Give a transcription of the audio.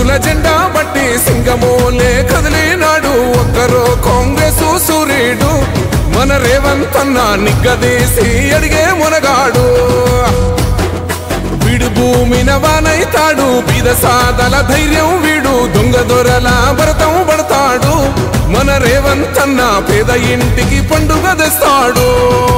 పూల జెండా బట్టి సింగమోలే కదిలినాడు ఒక్కరో కాంగ్రెస్ సూర్యుడు మన రేవంత్ అన్న నిగ్గదీసి అడిగే మునగాడు వీడు భూమిన వానైతాడు బీద సాదల ధైర్యం వీడు దొంగ దొరల భరతం పడతాడు మన రేవంత్ అన్న పేద ఇంటికి పండుగ తెస్తాడు